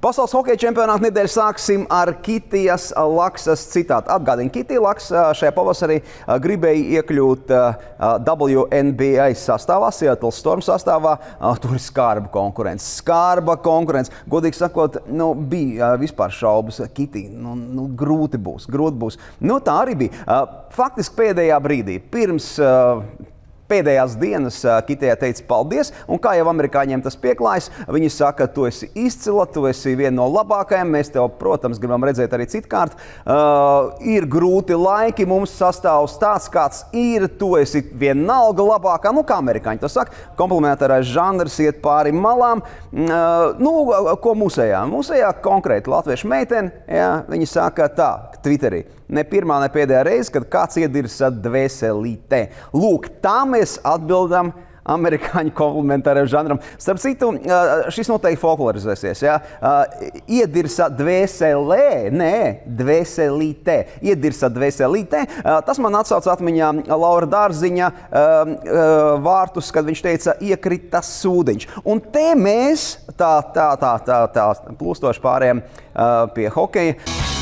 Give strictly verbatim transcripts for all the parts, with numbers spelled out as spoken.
Pasaules hokeja čempionāta nedēļu sāksim ar Kitijas Laksas citātu. Atgādini, Kitija Laksa šajā pavasarī gribēja iekļūt W N B A sastāvā, Seattle Storm sastāvā. Tur ir skarba konkurence. Skarba konkurence. Godīgi sakot, nu, bija vispār šaubas. Kitija, nu, nu, grūti būs, grūti būs. Nu, tā arī bija. Faktiski pēdējā brīdī, pirms pēdējās dienas Kitijai teica paldies, un kā jau amerikāņiem tas pieklājas, viņi saka, tu esi izcila, tu esi viena no labākajiem, mēs tev, protams, gribam redzēt arī citkārt. Uh, ir grūti laiki, mums sastāvs tāds, kāds ir, tu esi vienalga labākā, nu kā amerikāņi to saka, komplementārais žanrs iet pāri malām. Uh, nu, ko mūsējā? Mūsējā konkrēti latviešu meiteni, jā, viņi saka tā, Twitterī. Ne pirmā, ne pēdējā reize, kad kāds iedirsa dvēselītē. Lūk, tā mēs atbildam amerikāņu komplementāriem žanram. Starp citu, šis noteikti folklorizēsies. Ja? Iedirsa dvēselē, nē, dvēselītē. Iedirsa dvēselītē. Tas man atsauc atmiņā Laura Dārziņa vārtus, kad viņš teica, iekrita sūdiņš. Un te mēs tā, tā, tā, tā, tā plūstoši pārējām pie hokeja.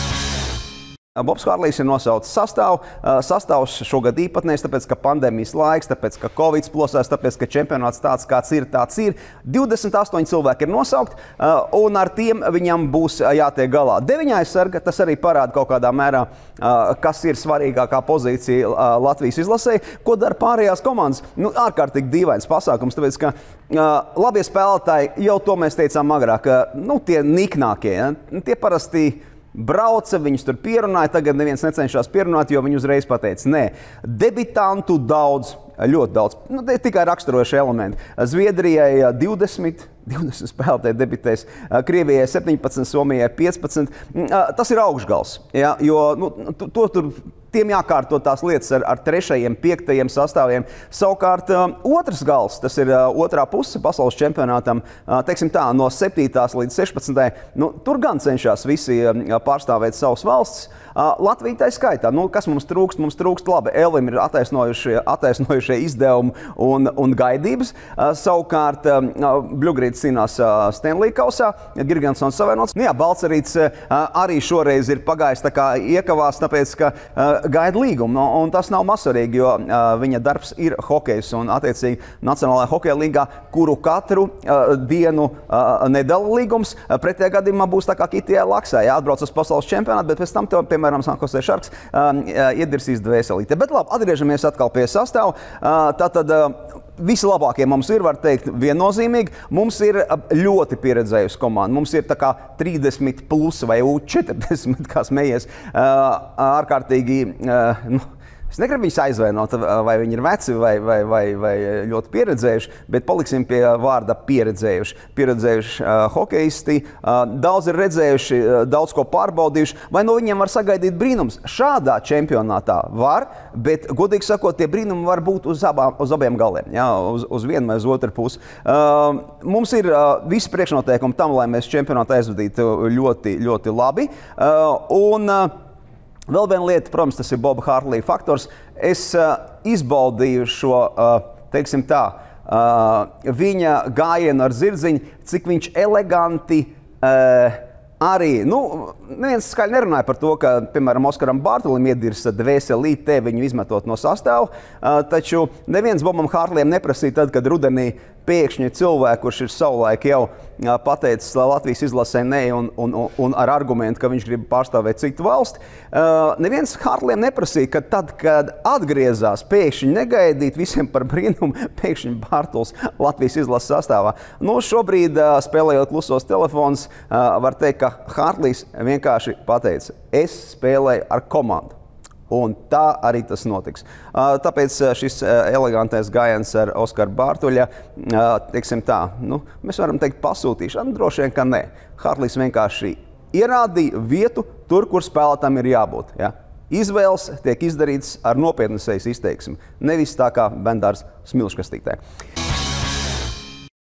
Bobs Hārlijs ir nosaucis sastāvu. Sastāvs šogad īpatnējs, tāpēc, ka pandēmijas laiks, tāpēc, ka Covid plosās, tāpēc, ka čempionāts tāds, kāds ir, tāds ir. divdesmit astoņi cilvēki ir nosaukt, un ar tiem viņam būs jātiek galā. Deviņi aizsarga, tas arī parāda kaut kādā mērā, kas ir svarīgākā pozīcija Latvijas izlasē. Ko dara pārējās komandas? Nu, ārkārtīgi dīvains pasākums, tāpēc, ka labie spēlētāji, jau to mēs teicām agrāk, nu, tie niknākie, ja? Tie parasti brauca, viņus tur pierunāja, tagad neviens necenšas pierunāt, jo viņi uzreiz pateica, nē, debitantu daudz, ļoti daudz, nu, tikai raksturojuši elementi. Zviedrijai divdesmit, divdesmit spēlētāji debitēs, Krievijai septiņpadsmit, Somijai piecpadsmit. Tas ir augšgals, ja, jo nu, to, to tur tiem jākārto tās lietas ar, ar trešajiem, piektajiem sastāviem. Savukārt otrs gals, tas ir otrā puse pasaules čempionātam, teiksim tā, no septītās līdz sešpadsmitajai, nu, tur gan cenšas visi pārstāvēt savus valsts. Latvija tā skaitā, nu, kas mums trūkst? Mums trūkst labi. Elvim ir attaisnojušie, attaisnojušie izdevumi un, un gaidības. Savukārt Bļugrīts cīnās Stanley kausā, Girgensons savienots. Nu jā, Balcerīts arī šoreiz ir pagājis tā kā iekavās, tāpēc, ka gaida līgumu. No, un tas nav mazsvarīgi, jo viņa darbs ir hokejs un attiecīgi Nacionālajā hokeja līgā, kuru katru dienu nedala līgums. Pretējā gadījumā būs tā kā Kitijai Laksai, jāatbrauc uz pasaules čempionātu, bet pēc tam tev, piemēram, San Jose Sharks uh, iedirsīs dvēselīte. Bet labi, atgriežamies atkal pie sastāvu. Uh, tātad uh, visi labākie mums ir, var teikt, viennozīmīgi. Mums ir ļoti pieredzējusi komanda. Mums ir tā kā trīsdesmit plus vai četrdesmit, kā smējies, uh, ārkārtīgi, uh, nu, es negribu viņus aizvainot, vai viņi ir veci vai, vai, vai, vai ļoti pieredzējuši, bet paliksim pie vārda pieredzējuši. Pieredzējuši uh, hokeisti, uh, daudz ir redzējuši, uh, daudz ko pārbaudījuši, vai no viņiem var sagaidīt brīnums. Šādā čempionātā var, bet, godīgi sakot, tie brīnumi var būt uz, abām, uz abiem galiem, jā, uz, uz vienu vai uz otru pusi. Uh, mums ir uh, visi priekšnoteikumi tam, lai mēs čempionātu aizvadītu ļoti, ļoti labi. Uh, un, uh, Vēl viena lieta, protams, tas ir Boba Hārlija faktors. Es uh, izbaudīju šo, uh, teiksim tā, uh, viņa gājienu ar zirdziņu, cik viņš eleganti uh, arī, nu, neviens skaļi nerunāja par to, ka, piemēram, Oskaram Bārtulim iedirsa dvēselītē viņu izmetot no sastāvu, uh, taču neviens Bobam Hārlijam neprasīja tad, kad rudenī pēkšņi cilvēku, kurš ir savulaik jau pateicis Latvijas izlasē nē un, un, un ar argumentu, ka viņš grib pārstāvēt citu valsti. Uh, neviens Hārlijam neprasīja, ka tad, kad atgriezās, pēkšņi negaidīt visiem par brīnumu, pēkšņi Bārtuls Latvijas izlases sastāvā. Nu, šobrīd, uh, spēlējot klusos telefonus, uh, var teikt, ka Hārlijs vienkārši pateica, es spēlēju ar komandu. Un tā arī tas notiks. Tāpēc šis elegantais gājiens ar Oskaru Bārtuļa, teiksim tā, nu, mēs varam teikt pasūtīšanu, droši vien, ka nē. Hārlijs vienkārši ierādīja vietu tur, kur spēlētājam ir jābūt. Ja? Izvēles tiek izdarītas ar nopietnu sejas izteiksmi, nevis tā kā bendārs smilškastītē.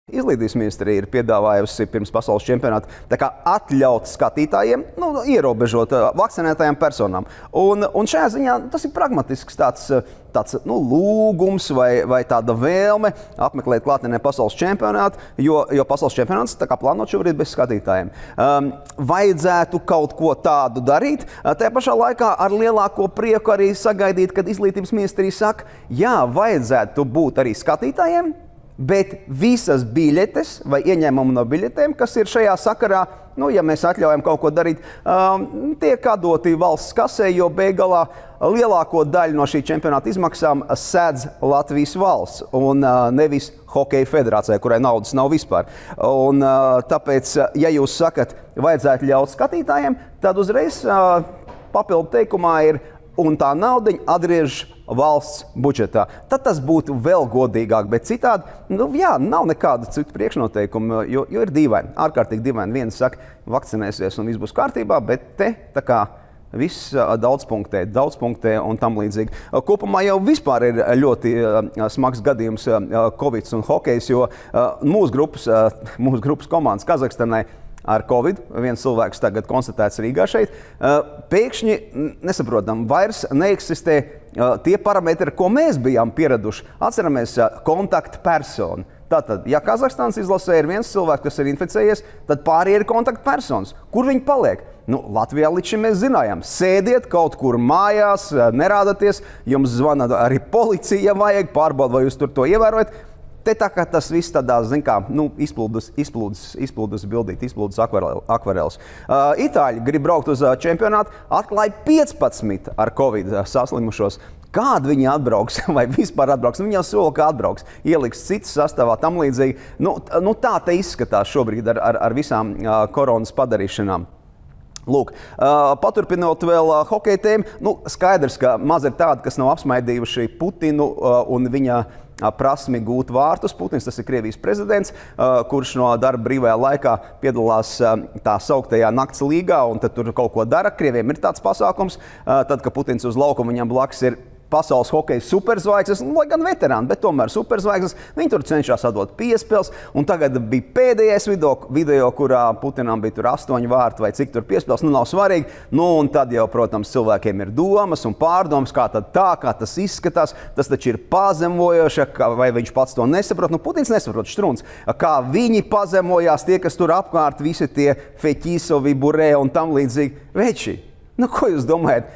Izglītības ministrija ir piedāvājusi pirms pasaules čempionāta tā kā atļaut skatītājiem, nu, ierobežot uh, vakcinētajām personām. Un, un šajā ziņā tas ir pragmatisks tāds, tāds nu, lūgums vai, vai tāda vēlme apmeklēt klātienē pasaules čempionātu, jo, jo pasaules čempionāts tā kā plānot šobrīd bez skatītājiem. Um, vajadzētu kaut ko tādu darīt, uh, tajā pašā laikā ar lielāko prieku arī sagaidīt, kad Izglītības ministrija saka, jā, vajadzētu būt arī skatītājiem, bet visas biļetes vai ieņēmumi no biļetēm, kas ir šajā sakarā, nu, ja mēs atļaujam kaut ko darīt, um, tiek atdoti valsts kasē, jo beigalā lielāko daļu no šī čempionāta izmaksām sēdz Latvijas valsts un uh, nevis Hokeja federācijai, kurai naudas nav vispār. Un, uh, tāpēc, ja jūs sakat, vajadzētu ļaut skatītājiem, tad uzreiz uh, papildu teikumā ir un tā naudiņa atgriež valsts budžetā. Tad tas būtu vēl godīgāk, bet citādi, nu jā, nav nekāda citu priekšnoteikumu, jo, jo ir dīvaini, ārkārtīgi dīvaini. Viens saka, vakcinēsies un viss būs kārtībā, bet te tā kā viss daudzpunktē, daudzpunktē un tam līdzīgi. Kopumā jau vispār ir ļoti smags gadījums Covid un hokejs, jo mūsu grupas, mūsu grupas komandas Kazahstanai ar Covid, viens cilvēks tagad konstatēts Rīgā šeit, pēkšņi, nesaprotam, vairs neeksistē tie parametri, ko mēs bijām pieraduši. Atceramies kontaktpersonu. Tātad, ja Kazahstānas izlasē ir viens cilvēks, kas ir inficējies, tad pārējie ir kontaktpersonas. Kur viņi paliek? Nu, Latvijā līdz šim mēs zinājām, sēdiet kaut kur mājās, nerādaties, jums zvana arī policija, ja vajag, pārbauda, vai jūs tur to ievērojat. Te tā kā tas viss tādā, zin kā, nu, izplūdus, izplūdus, izplūdus bildīt, izplūdus akvarels. Uh, Itāļi grib braukt uz uh, čempionātu, atklāja piecpadsmit ar Covid uh, saslimušos. Kādu viņi atbrauks vai vispār atbrauks? Viņi jau sola, ka atbrauks, ieliks citas sastāvā, tam līdzīgi. Nu, nu tā te izskatās šobrīd ar, ar, ar visām uh, koronas padarīšanām. Lūk, uh, paturpinot vēl uh, hokeja tēmu, nu, skaidrs, ka maz ir tādi, kas nav apsmaidījuši Putinu uh, un viņa uh, prasmi gūt vārtus. Putins, tas ir Krievijas prezidents, uh, kurš no darba brīvajā laikā piedalās uh, tā sauktajā nakts līgā un tad tur kaut ko dara. Krieviem ir tāds pasākums, uh, tad, ka Putins uz laukumu viņam blakus ir pasaules hokeja superzvaigznes, lai gan veterāni, bet tomēr superzvaigznes. Viņi tur cenšas atdot piespēles, un tagad bija pēdējais video, video kurā Putinam bija tur astoņi vārti vai cik tur piespēles, nu nav svarīgi. Nu, un tad jau, protams, cilvēkiem ir domas un pārdomas, kā tad tā, kā tas izskatās. Tas taču ir pazemojoši, vai viņš pats to nesaprot. Nu, Putins nesaprot, Štruns, kā viņi pazemojās, tie, kas tur apkārt, visi tie Feķisovi, Burē un tam līdzīgi. Veči, nu, ko jūs domājat?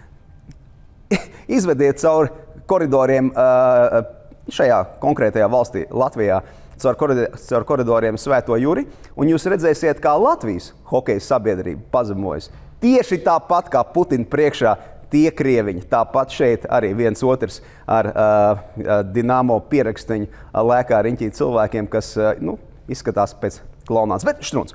Izvediet cauri koridoriem šajā konkrētajā valstī, Latvijā, caur koridoriem Svēto Juri, un jūs redzēsiet, kā Latvijas hokeja sabiedrība pazemojas. Tieši tāpat kā Putina priekšā tie krieviņi, tāpat šeit arī viens otrs ar uh, Dinamo pierakstiņu lēkā riņķī cilvēkiem, kas uh, nu, izskatās pēc klaunāts. Bet Štruns.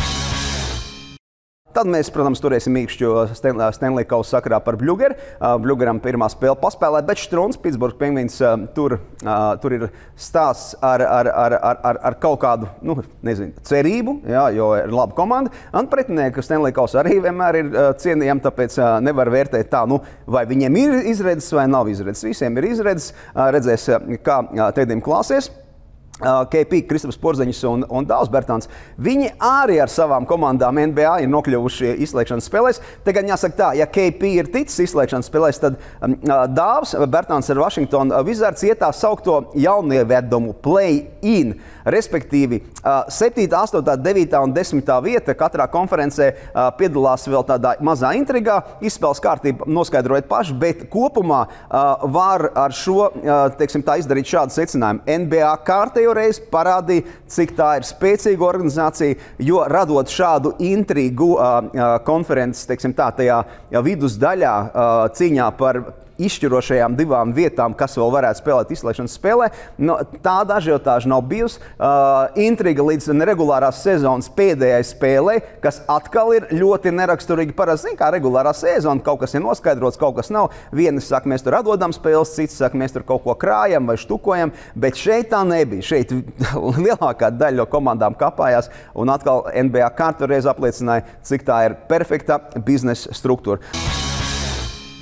Tad mēs, protams, turēsim mīkšķu Stanley Kausa sakarā par Bļugeru. Bļugeram pirmā spēle paspēlēt, bet Štruns, Pittsburgh Penguins, tur, tur ir stāsts ar, ar, ar, ar, ar kaut kādu, nu, nezinu, cerību, jā, jo ir laba komanda. Un pretinieki Stanley Kausa arī vienmēr ir cienījami, tāpēc nevar vērtēt tā, nu, vai viņiem ir izredzes vai nav izredzes. Visiem ir izredzes, redzēs, kā Tedim klāsies. K P, Kristaps Porziņš un, un Dāvs Bertāns, viņi arī ar savām komandām N B A ir nokļuvuši izslēgšanas spēlēs. Te gan jāsaka tā, ja K P ir ticis izslēgšanas spēlēs, tad um, Dāvs Bertāns ar Washington Wizards ietā saukto jaunievedumu play-in, respektīvi septītā, astotā, devītā un desmitā vieta katrā konferencē uh, piedalās vēl tādā mazā intrigā, izspēles kārtību noskaidrojot paši, bet kopumā uh, var ar šo, uh, teiksim tā, izdarīt šādu secinājumu. N B A kārtējo reiz parādīja, cik tā ir spēcīga organizācija, jo radot šādu intrigu uh, konferences, teiksim tā, tajā vidusdaļā uh, cīņā par izšķirošajām divām vietām, kas vēl varētu spēlēt izslēgšanas spēlē. No, tāda ažiotāža nav bijusi. Uh, intriga līdz neregulārās sezonas pēdējai spēlē, kas atkal ir ļoti neraksturīgi. Parasti, zin, kā regulārā sezona, kaut kas ir noskaidrots, kaut kas nav. Vieni saka, mēs tur atdodam spēles, cits saka, mēs tur kaut ko krājam vai štukojam, bet šeit tā nebija. Šeit lielākā daļa no komandām kapājās, un atkal N B A kārtreiz apliecināja, cik tā ir perfekta biznesa struktūra.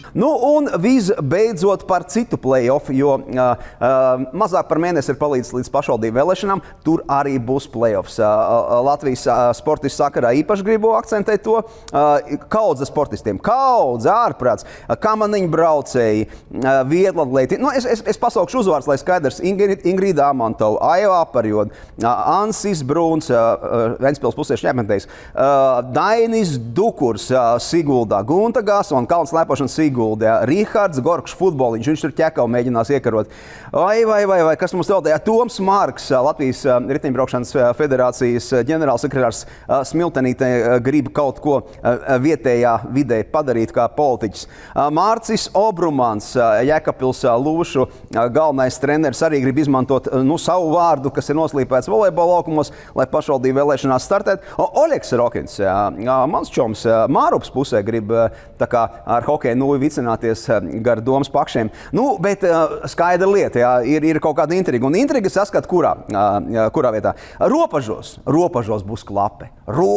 Nu, un visbeidzot par citu play-off, jo uh, uh, mazāk par mēnesi ir palīdzis līdz pašvaldību vēlēšanām, tur arī būs play-offs. Uh, Latvijas uh, sportistu sakarā īpaši gribu akcentēt to. Uh, kaudze sportistiem, kaudze, ārprāts, uh, kamaniņu braucēji, uh, vieglatlēti. Nu, es, es, es pasaukšu uzvārds, lai skaidrs. Ingrid, Ingrīda Amantova, Aiva Aparjod, uh, Ansis Brūns, uh, Ventspils pusē šķēpmentējs, uh, Dainis Dukurs, uh, Siguldā, Gunta Gasa un Kalns Lēpošana Siguldā, Rihards Gorkšs futboliņš, viņš tur ķekau mēģinās iekarot. Vai, vai, vai, vai, kas mums vēl tajā? Toms Marks, Latvijas riteņbraukšanas federācijas ģenerālsekretārs, Smiltenītē grib kaut ko vietējā vidē padarīt kā politiķis. Mārcis Obrumans, Jēkabpils Lūšu galvenais treneris, arī grib izmantot nu, savu vārdu, kas ir noslīpēts volejbola laukumos, lai pašvaldību vēlēšanās startēt. Oļegs Rokins, mans čoms, Mārups pusē grib tā kā ar hokeju nu vicināties gar domas pakšiem. Nu, bet skaidra lieta, jā, ir, ir kaut kāda intriga. Un intriga saskat kurā, kurā vietā? Ropažos. Ropažos būs klape.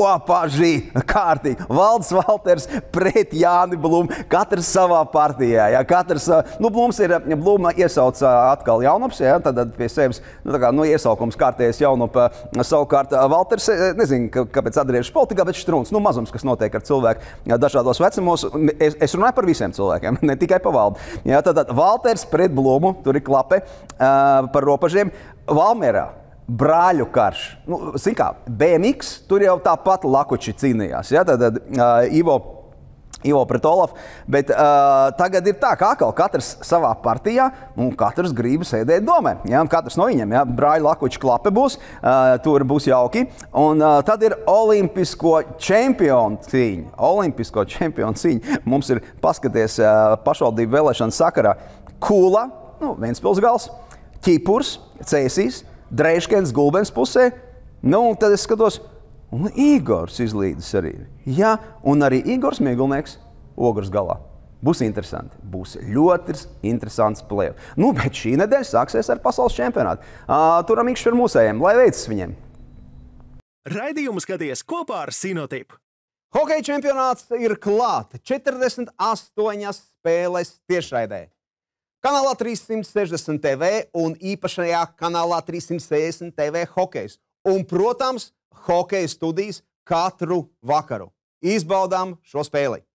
Ropaži kārtīgi. Valds Valters pret Jāni Blumu. Katrs savā partijā. Jā. Katrs, nu, Blums ir, Bluma iesauc atkal Jaunups, jā, tad pie sevis, nu, tā kā, nu, iesaukums kārtējas Jaunupa. Savukārt Valters, nezinu, kāpēc atgriežas politikā, bet Štruns, nu, mazums, kas notiek ar cilvēku dažādos vecumos. Es, es runāju par visiem cilvēkiem, ne tikai par valdu. Jā, tad, tad Valters pret Blumu, tur ir klape uh, par ropažiem. Valmierā brāļu karš. Nu, zin kā, B M X, tur jau tāpat lakuči cīnījās. Jā, tad, tad uh, Ivo, Ivo pret Olafu, bet uh, tagad ir tā, kā atkal katrs savā partijā un katrs grib sēdēt domē. Jā, katrs no viņiem, jā, brāļu lakuči klape būs, uh, tur būs jauki. Un uh, tad ir olimpisko čempionu cīņa. Olimpisko čempionu cīņa. Mums ir paskaties uh, pašvaldību vēlēšanu sakarā. Kula, nu, Ventspils gals, Ķipurs, Cēsīs, Dreiškens, Gulbens pusē. Nu, un tad es skatos, un Igors izlīdis arī. Jā, un arī Igors Mieglnieks Ogres galā. Būs interesanti. Būs ļoti interesants play-off. Nu, bet šī nedēļa sāksies ar pasaules čempionātu. Uh, turam ikšķi par mūsējiem, lai veicas viņiem. Raidījumu skaties kopā ar Sinotipu. Hokeja čempionāts ir klāt. četrdesmit astoņas spēles tiešraidē. Kanālā trīssimt sešdesmit T V un īpašajā kanālā trīssimt sešdesmit T V hokejs. Un, protams, hokeja studijas katru vakaru. Izbaudām šo spēli!